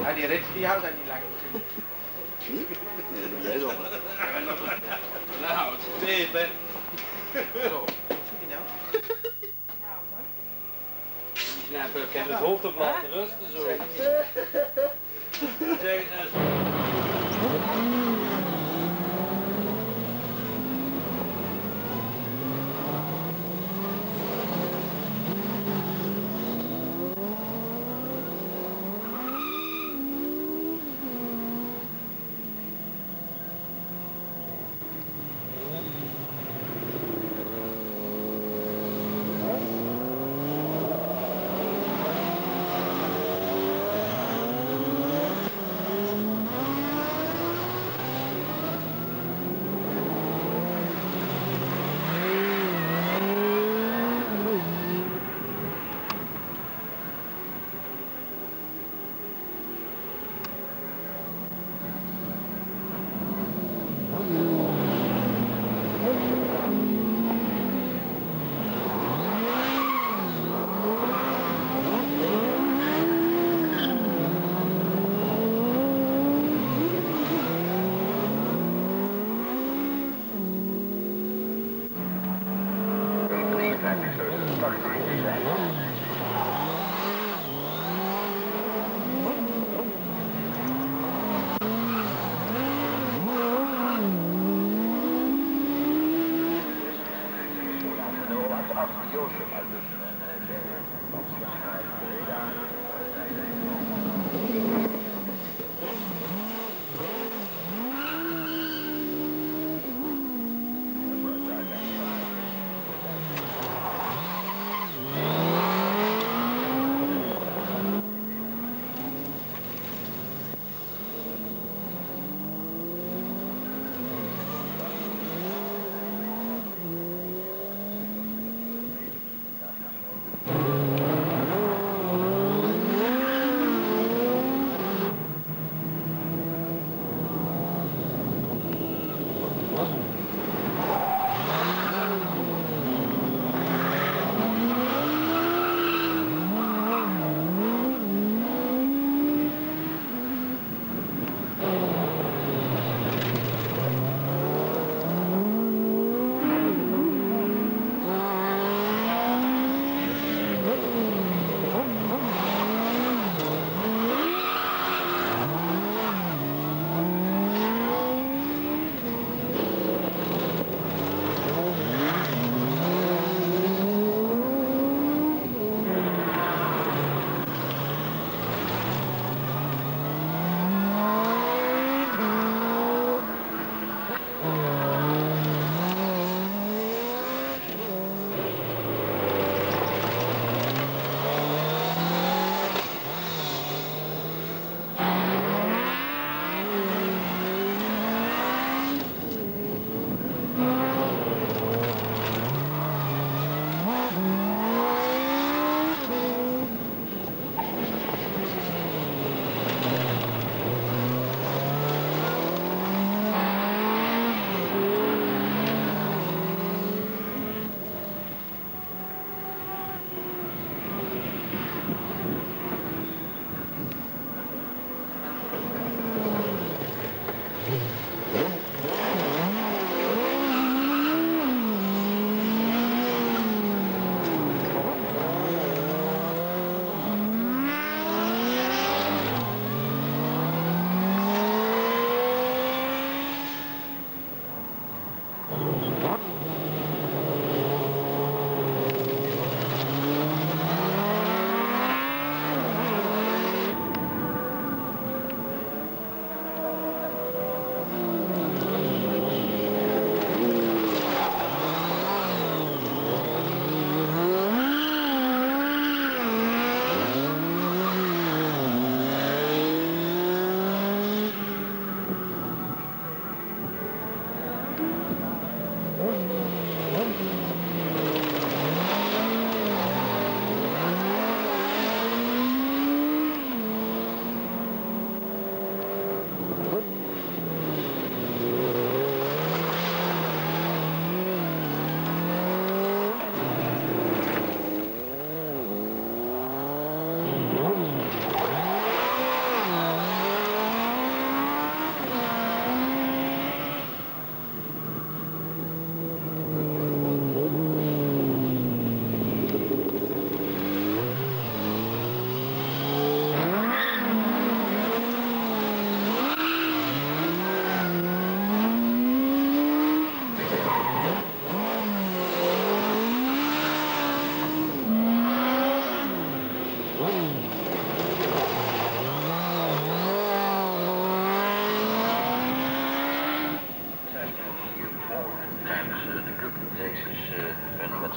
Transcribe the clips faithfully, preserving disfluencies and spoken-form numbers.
Ja, die rits die houdt hij niet langer natuurlijk. Hm? Nee, dat jij wel. Nou, het is weer, Ben. Zo, wat zie je nou? Ja, ik heb het hoofd op laten rusten zo. Zeg het nou.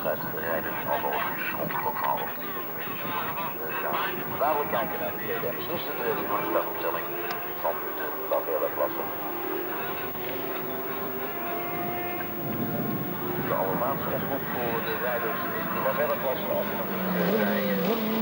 wedstrijd rijden auto's ongelooflijk half. Dadelijk kijken naar de tweede en beslissende training van de startopstelling van de Lavella-klasse. De allerlaatste oproep voor de rijders in de Lavella-klasse als we nog rijden.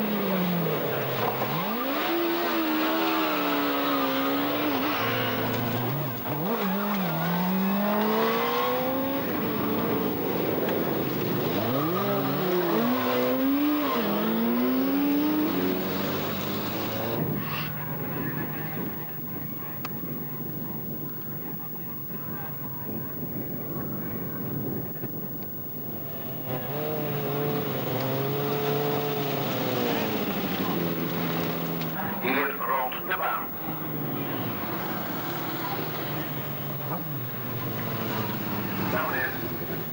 Hier rond de baan. Dames en heren.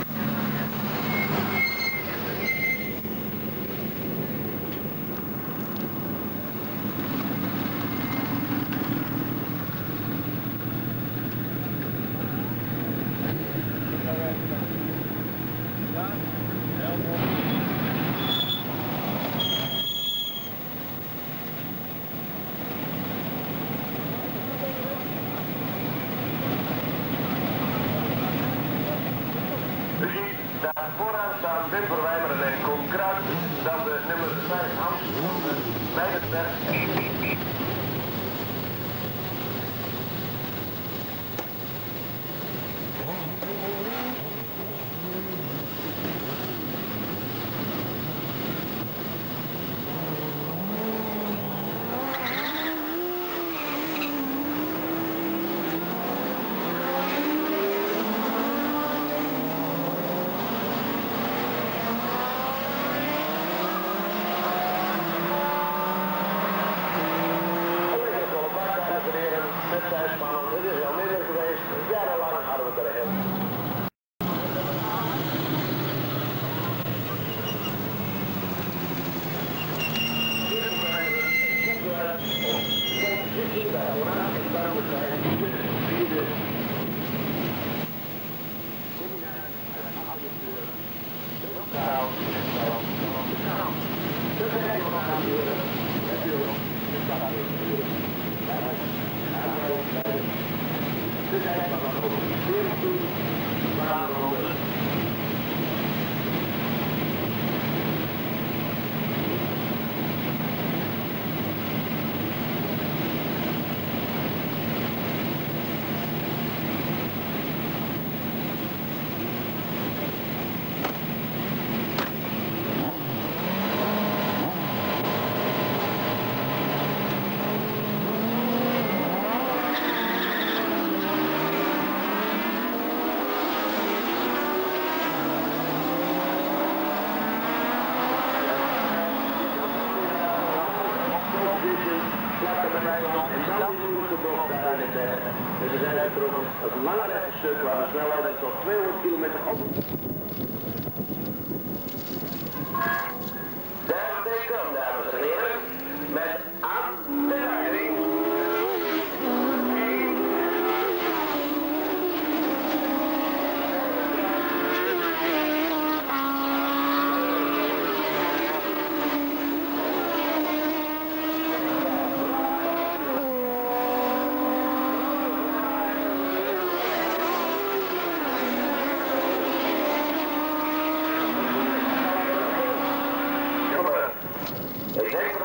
U ziet daar vooraan staan Wim Verwijmeren en Koen Kruijs, dan de nummer vijf Hans van de Weidenberg. Het is al minder geweest, jarenlang hadden we het er heel. Dit is maar dan ook veertien baanronden. En dan die moeilijke bocht daar in het bergen. Dus we zijn uitgeroepen het lange rechte stuk waar de snelheid tot tweehonderd kilometer op. Daar steken, dames en heren, met aan de leiding. Ik denk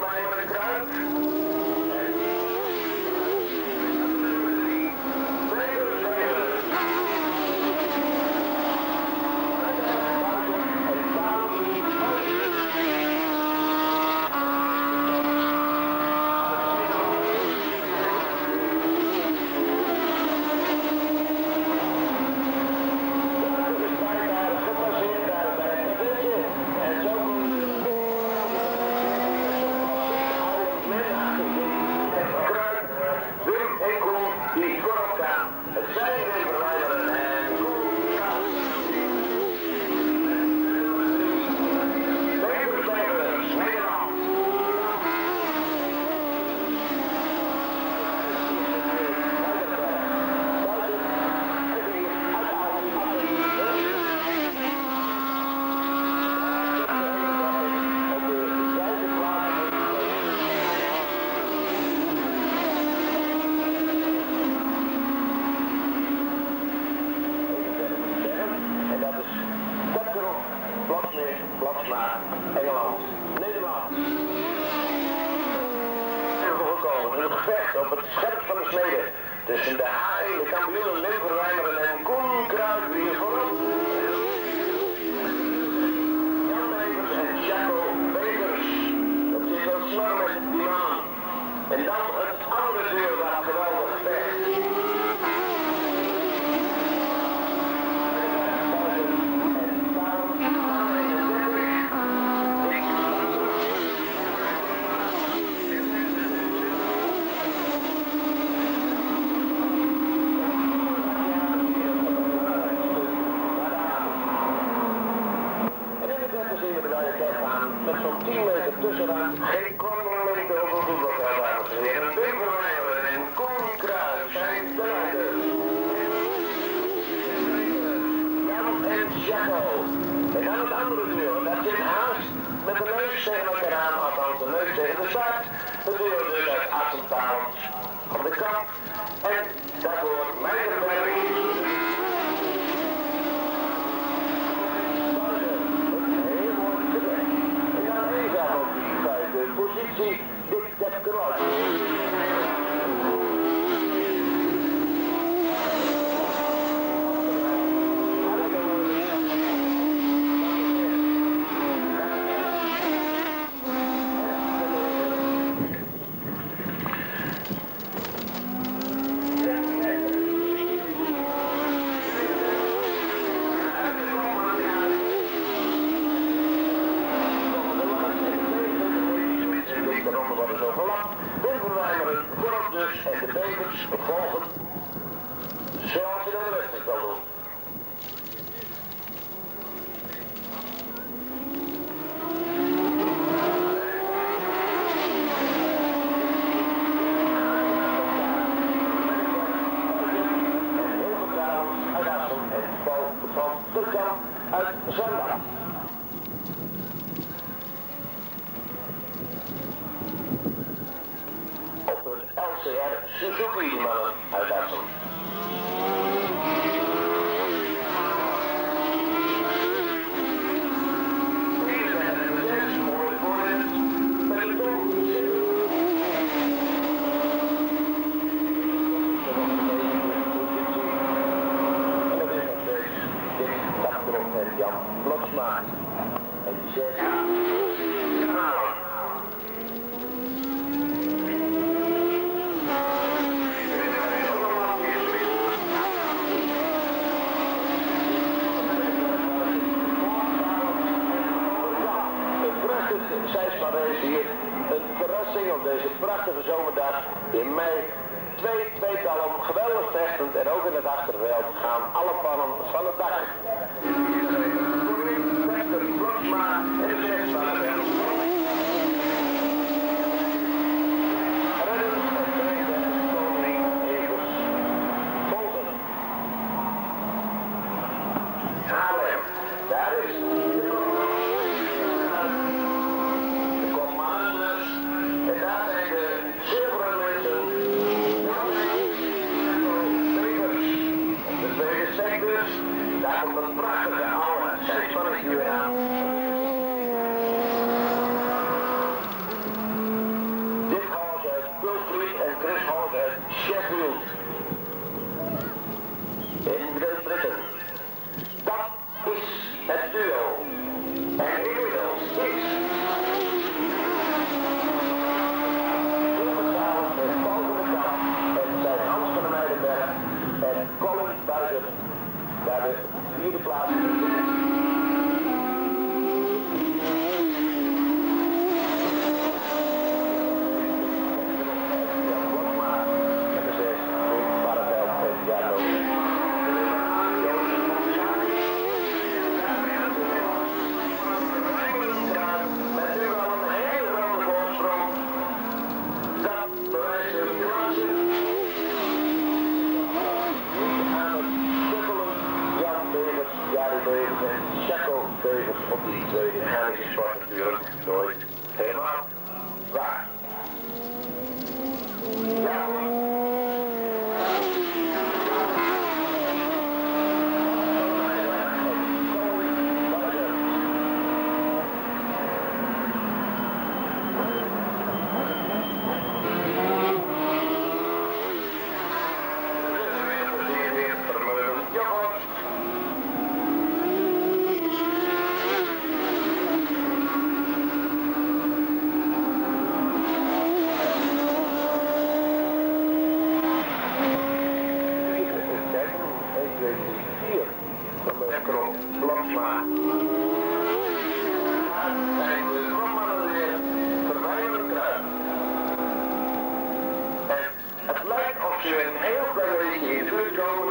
Bloksma, Engeland, Nederland. Gekomen in het gevecht op het scherp van de snede tussen de H één, de kampioenen Limburgwijmeren en Koen Kruijsbier voorop. Jan Bevers en Jaco Bekers. Dat zit wel snor met die man. En dan het andere deur dat geweldig gevecht. Met zo'n tien meter tussenaan, geen korneling over voetbalveld, dames en heren. Limburgwijmeren en Koen Kruijs zijn de leiders. Jan en Jaco. En dan het andere duo, dat zit haast met de neus tegen elkaar aan, althans de neus tegen de start. Het duo dus uit Assentaal van de kant. En daarvoor Meijerberg. Positie, dit step kruis. En de bekers volgen zoals je de rest zal doen. En heel vertrouwens uit Assen en Paul van Turkamp uit Zandam. L C R Suzuki mannen uit Assen. Mooi voorin. Peloton. En dan is nog steeds Dick Takdrop en Jan Bloksma. En die zes. Zijspaarrace hier, een verrassing op deze prachtige zomerdag in mei. Twee tweetallen, geweldig vechtend en ook in het achterveld gaan alle pannen van het dak. Bloksma en de zijspaarrace. Reddens en tweede koning Evers volgen. Haarlem, daar is de koning. En daar zijn de zilveren mensen, Peters, de tweede sectors, daar komt een prachtige oude zijspanning weer aan. Dick Hals uit Pulfleet en Chris Hals uit Sheffield. In Great Britain. Dat is het duo. En inmiddels is en Colin Buizen bij de vierde plaats. Bloksma en de zes, Paradel en Jaco. Met nu al een hele grote voorsprong. Dat bewijst een klasse. Jari Bevers en Jaco Bevers op die tweede heilige sport natuurlijk nooit helemaal waar. Ja. vier van de Krop Bloksma. Zijn de Romanen weer verwijderd kruid. En het lijkt of ze een heel klein beetje in het buurt komen.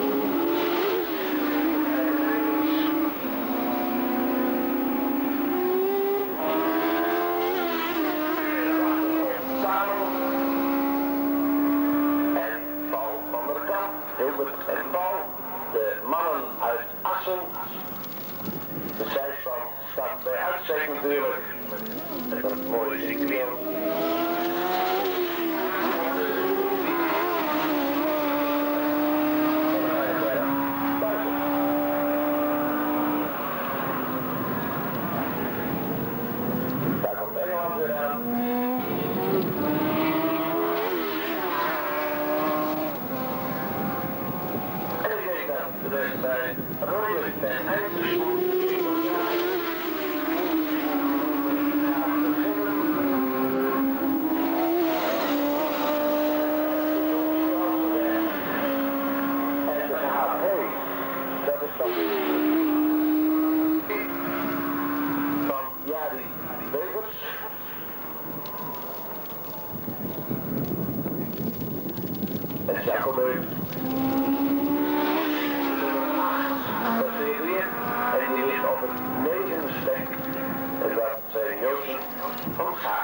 Hilbert en Paul, de mannen uit Assen. De zijspan staat bij uitstek natuurlijk. Met dat mooie circuit. Daar komt Engeland weer aan. Bij Rolex en Eindhoven. En de H P, dat is toch van Jari Bevers. En Jacob. En die ligt op het negende stek. En dat zijn Joosten van Gaar.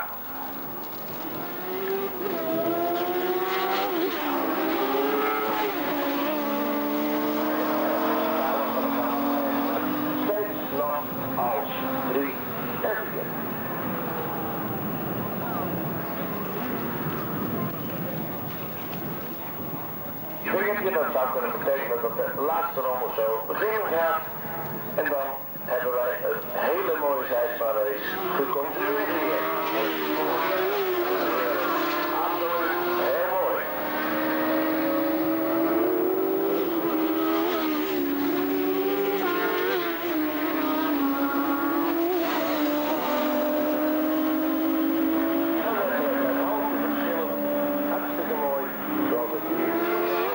Steeds nog als drie F. Goeie, dat zou kunnen betekenen dat de laatste ronde zo beginnen gaat. En dan hebben wij een hele mooie zijspanrace gecontroleerd. Absoluut heel mooi. Hartstikke mooi, zoals het hier is.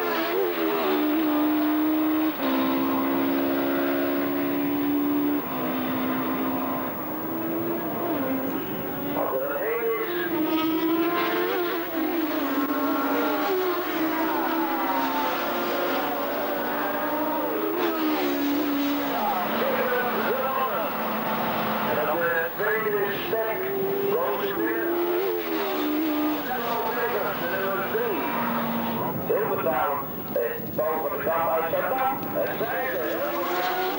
Boven de kant uit zijn dam. Het zijn ze helemaal klaar.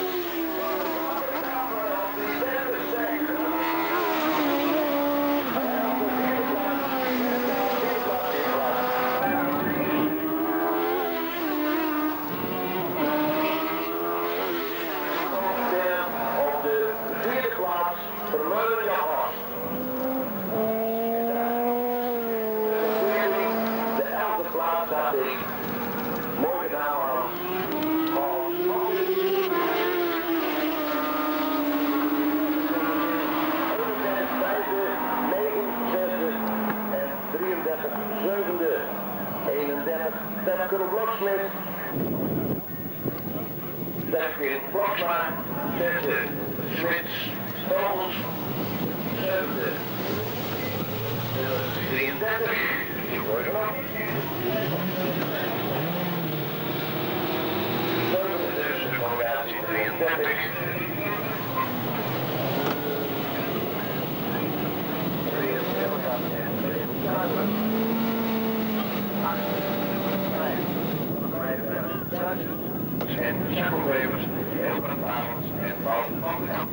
Op die derde stek. En op de vierde plaats. Op de vierde plaats Vermeulen Jan Horst. De elfde plaats had ik. Mooi gedaan, man. eenendertig vijfde, negen zesde en drieëndertig zevende. eenendertig Tepker Bloksmit. Tepker Bloksma. Zesde Smits Stolz. Zevende. drieëndertig. Mooi gedaan. Conversie drieëndertig. En Jacob Wevers, Hilbert Tavels en Paul van Gaal.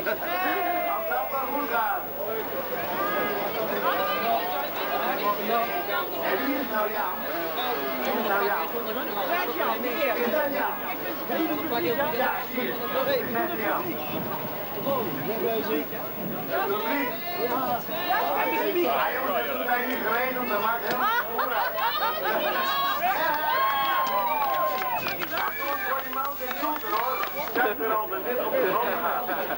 Als dat maar goed gaat. En wie is nou ja? Wie is nou ja? Is dat ja? Ja, hier. Net ja. Publiek. Ja, jongens, dat zijn niet geregeld, dat maakt helemaal voor die man in zoeken hoor. Dat er al dit op de grond gaat.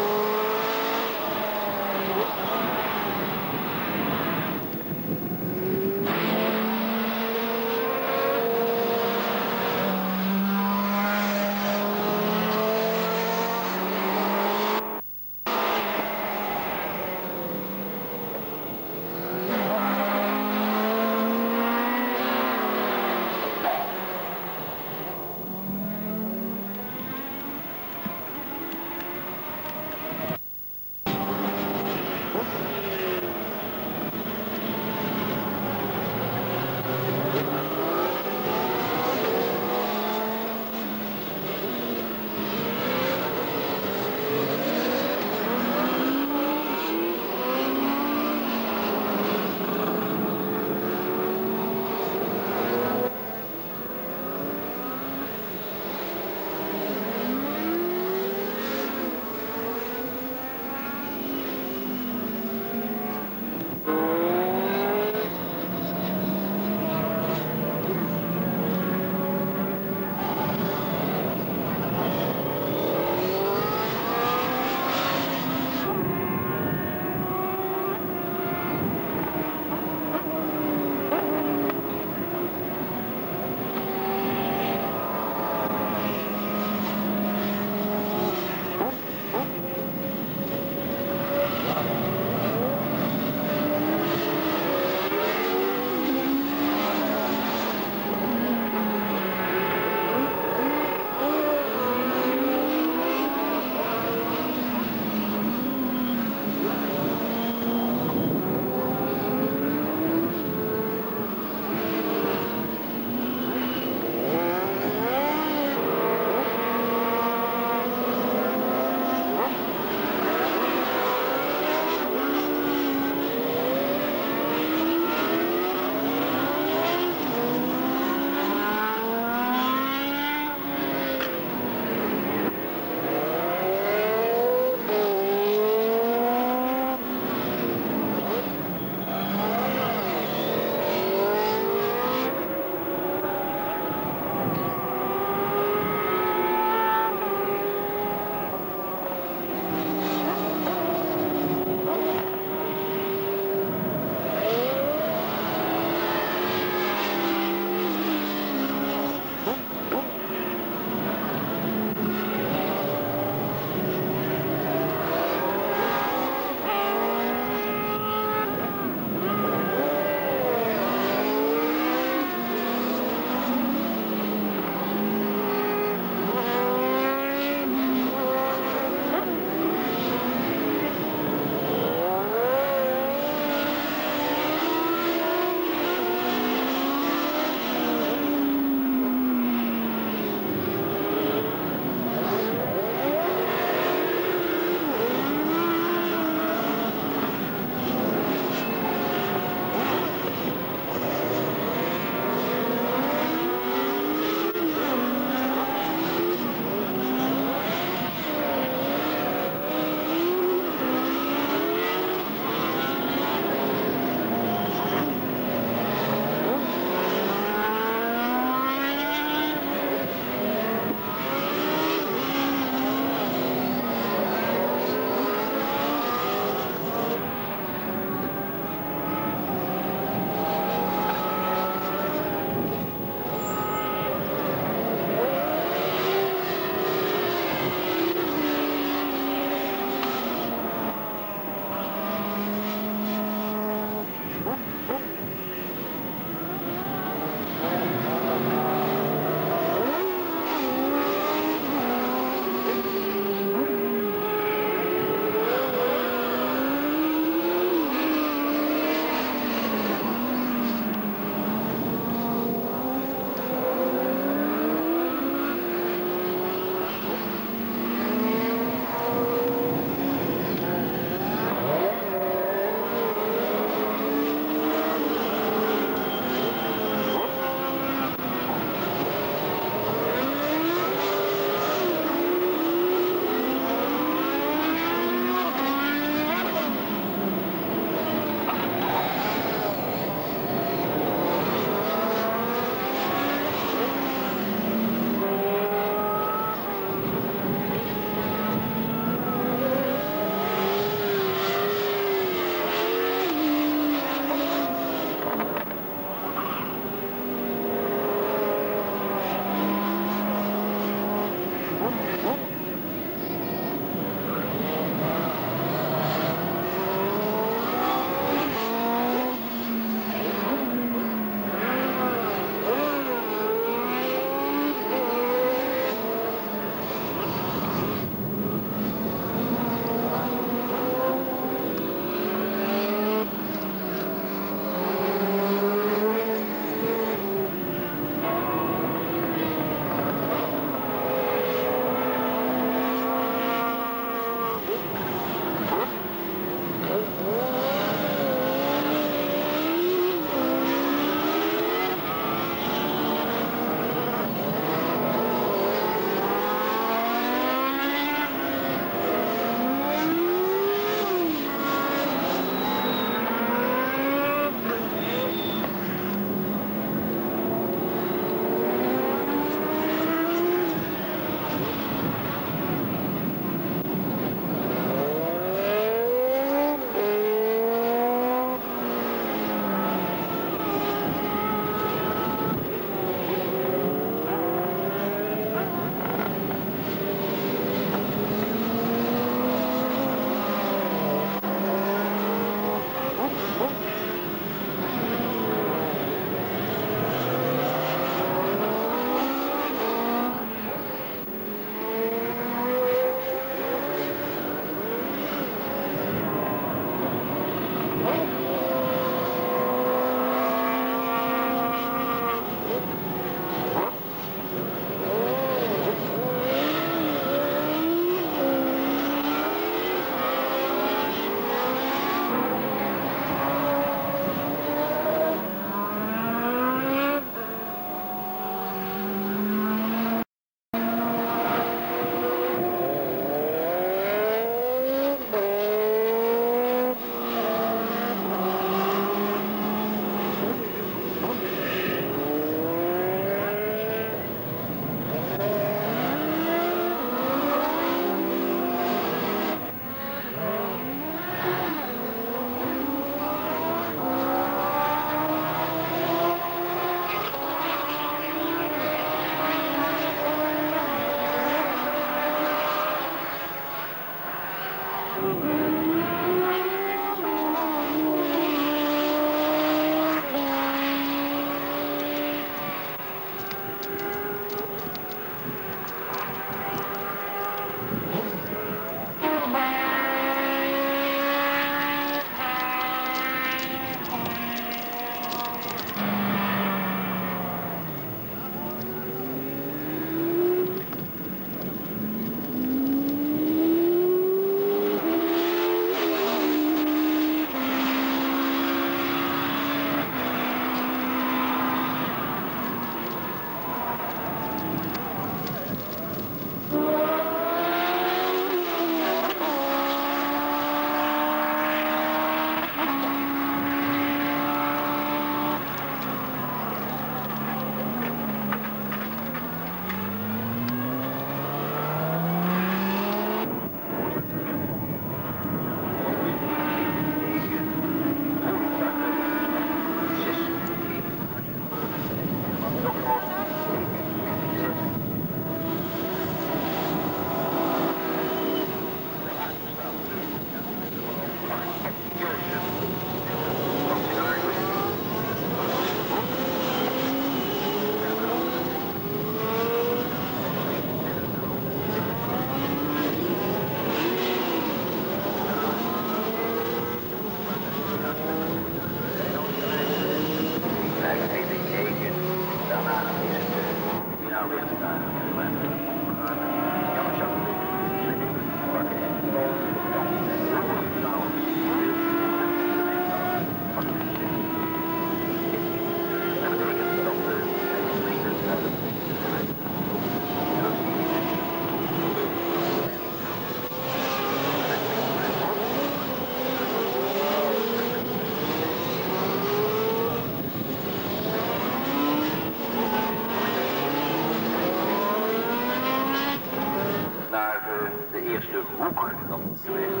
eerste hoek dan geweest.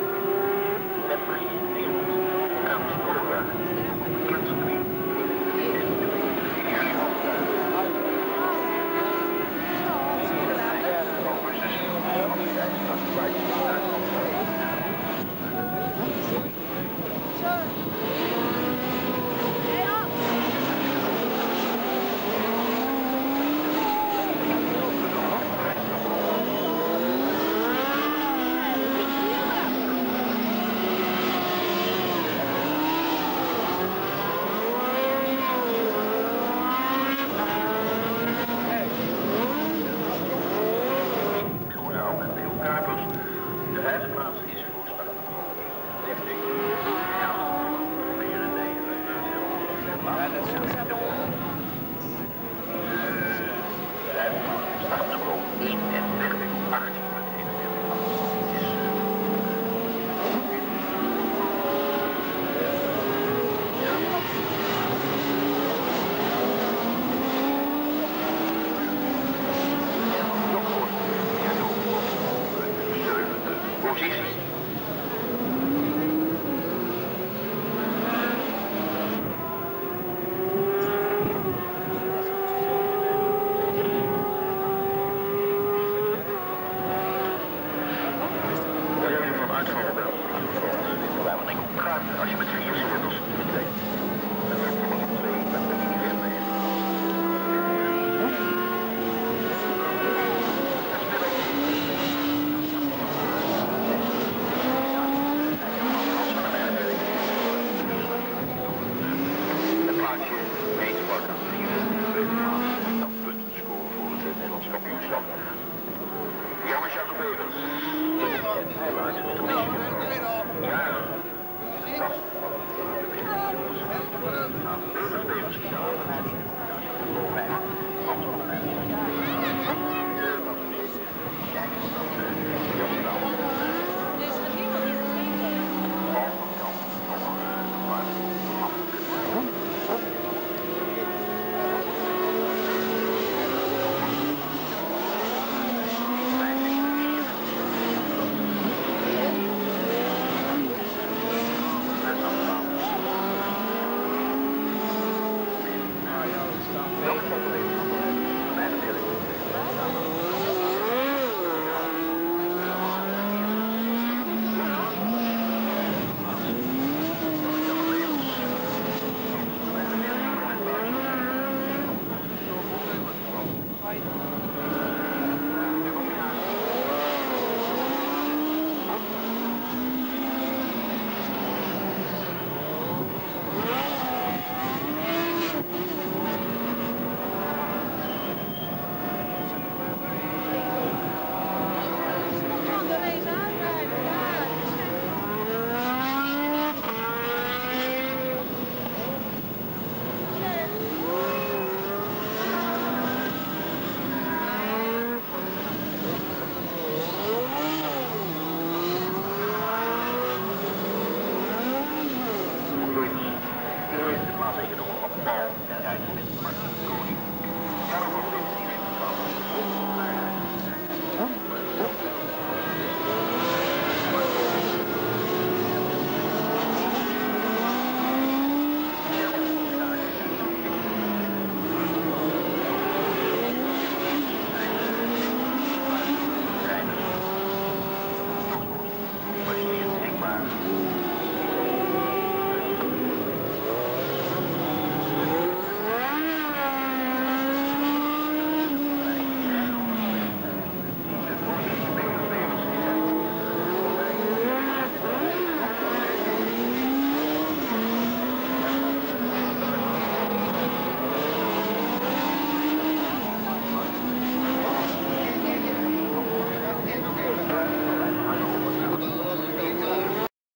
Met precies aan de spoorweg. Kindscreen. Ja.